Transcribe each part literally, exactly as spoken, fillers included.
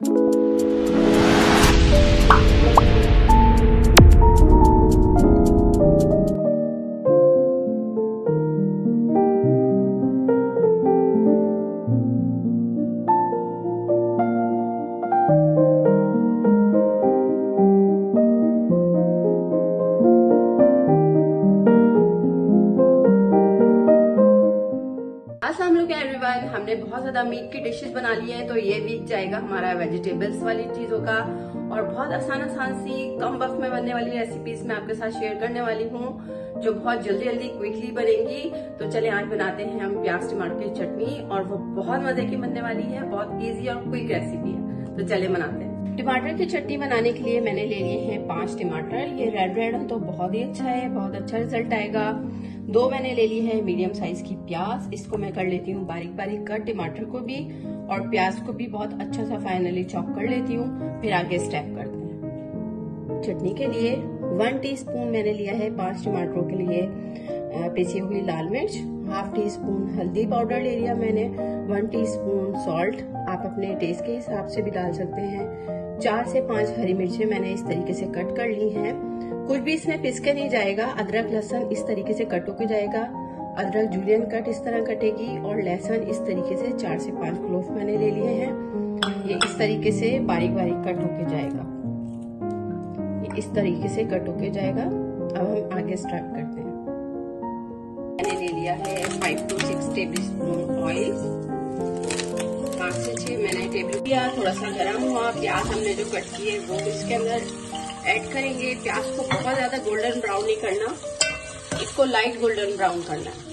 Everyone, हमने बहुत ज्यादा मीट की डिशेस बना ली है, तो ये वीक जाएगा हमारा वेजिटेबल्स वाली चीजों का। और बहुत आसान आसान सी कम वक्त में बनने वाली रेसिपीज मैं आपके साथ शेयर करने वाली हूँ, जो बहुत जल्दी जल्दी क्विकली बनेंगी। तो चले आज बनाते हैं हम प्याज टमाटर की चटनी, और वो बहुत मजे की बनने वाली है। बहुत इजी और क्विक रेसिपी है, तो चले बनाते हैं। टमाटर की चटनी बनाने के लिए मैंने ले लिए हैं पांच टमाटर। ये रेड रेड है तो बहुत ही अच्छा है, बहुत अच्छा रिजल्ट आएगा। दो मैंने ले ली है मीडियम साइज की प्याज, इसको मैं कर लेती हूँ बारीक बारीक कट, टमाटर को भी और प्याज को भी बहुत अच्छा सा फाइनली चॉप कर लेती हूँ। फिर आगे स्टेप करते हैं। चटनी के लिए वन टीस्पून मैंने लिया है पांच टमाटरों के लिए पिसी हुई लाल मिर्च, हाफ टी स्पून हल्दी पाउडर ले लिया मैंने, वन टीस्पून सॉल्ट, आप अपने टेस्ट के हिसाब से भी डाल सकते हैं। चार से पांच हरी मिर्चें मैंने इस तरीके से कट कर ली हैं। कुछ भी इसमें पिस के नहीं जाएगा। अदरक लहसुन इस तरीके से कट होके जाएगा। अदरक जूलियन कट इस तरह कटेगी, और लहसुन इस तरीके से चार से पांच क्लोव मैंने ले लिए हैं। ये इस तरीके से बारीक बारीक कट होके जाएगा, ये इस तरीके से कट होके जाएगा। अब हम आगे स्टार्ट करते हैं। मैंने ले लिया है five two six tablespoon oil, पांच से छह मैंने टेबल किया। थोड़ा सा गर्म हुआ, प्याज हमने जो कट की है वो इसके अंदर ऐड करेंगे। प्याज को बहुत ज्यादा गोल्डन ब्राउन नहीं करना, इसको लाइट गोल्डन ब्राउन करना है।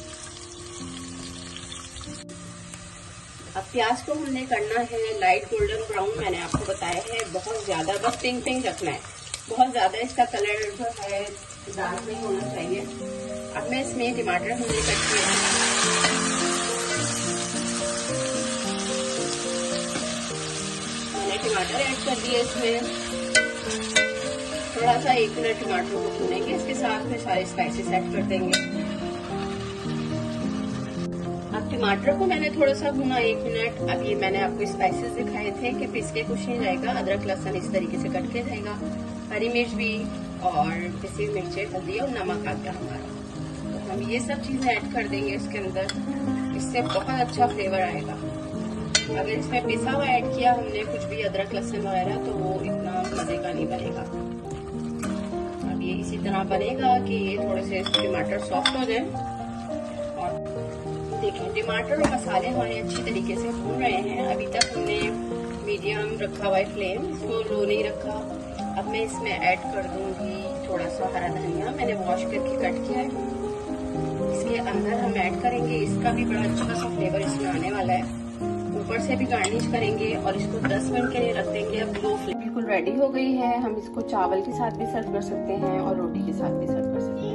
अब प्याज को हमने करना है लाइट गोल्डन ब्राउन। मैंने आपको बताया है बहुत ज्यादा बस पिंक पिंक रखना है, बहुत ज्यादा इसका कलर जो है डार्क नहीं होना चाहिए। अब मैं इसमें टमाटर हमने कट किया है, मैंने टमाटर ऐड कर दिए इसमें। थोड़ा सा एक मिनट टमाटर को भूनेंगे, इसके साथ में सारे स्पाइसेस ऐड कर देंगे। अब टमाटर को मैंने थोड़ा सा भुना एक मिनट। अब ये मैंने आपको स्पाइसेस दिखाए थे कि पिस के कुछ नहीं जाएगा। अदरक लहसुन इस तरीके से कट के जाएगा, हरी मिर्च भी, और पिसी मिर्चें, हल्दी और नमक आ गया हमारा। तो हम ये सब चीजें ऐड कर देंगे इसके अंदर, इससे बहुत अच्छा फ्लेवर आएगा। अगर इसमें पिसा हुआ ऐड किया हमने कुछ भी अदरक लहसुन वगैरह, तो वो इतना मजे का नहीं बनेगा। अब ये इसी तरह बनेगा कि ये थोड़े से टमाटर सॉफ्ट हो जाए। और देखिए टमाटर और मसाले हमारे अच्छी तरीके से भून रहे हैं। अभी तक हमने मीडियम रखा हुआ है फ्लेम, इसको लो नहीं रखा। अब मैं इसमें ऐड कर दूंगी थोड़ा सा हरा धनिया, मैंने वॉश करके कट किया है, इसके अंदर हम ऐड करेंगे। इसका भी बड़ा अच्छा सा फ्लेवर इसमें आने वाला है। ऊपर से भी गार्निश करेंगे और इसको दस मिनट के लिए रख देंगे। अब लो फ्लेम बिल्कुल रेडी हो गई है। हम इसको चावल के साथ भी सर्व कर सकते हैं और रोटी के साथ भी सर्व कर सकते हैं।